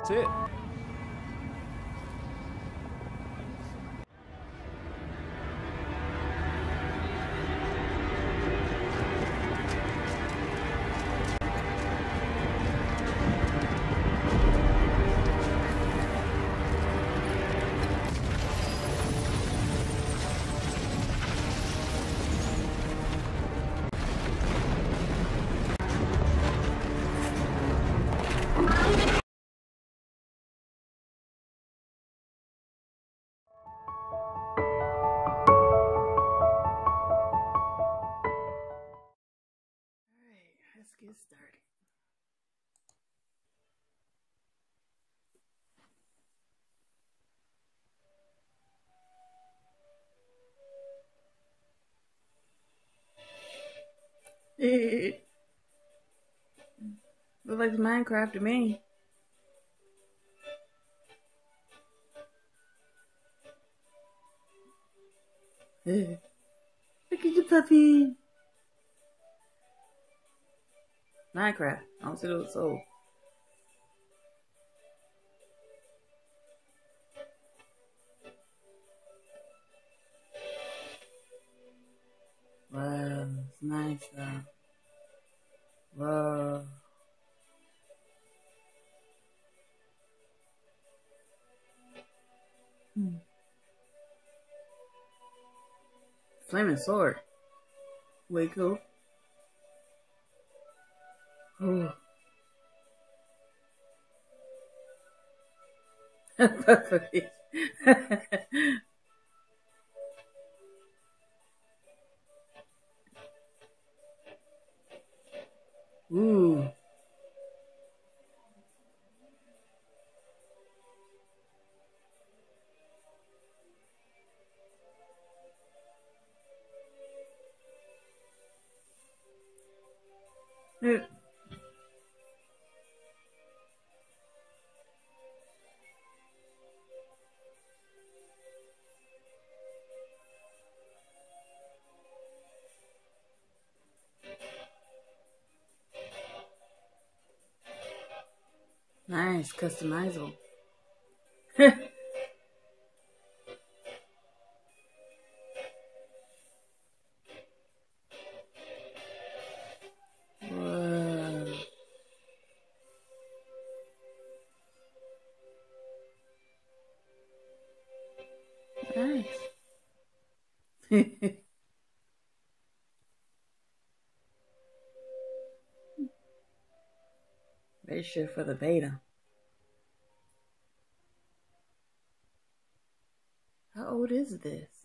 That's it. Let's get started. Looks like Minecraft to me. Look at the puppy. Minecraft. I don't see the soul. Wow, it's nice though. Whoa. Flaming sword. Way cool. Ooh. Puppy. Ooh. Nice, customizable. Whoa. Nice. They should for the beta. How old is this?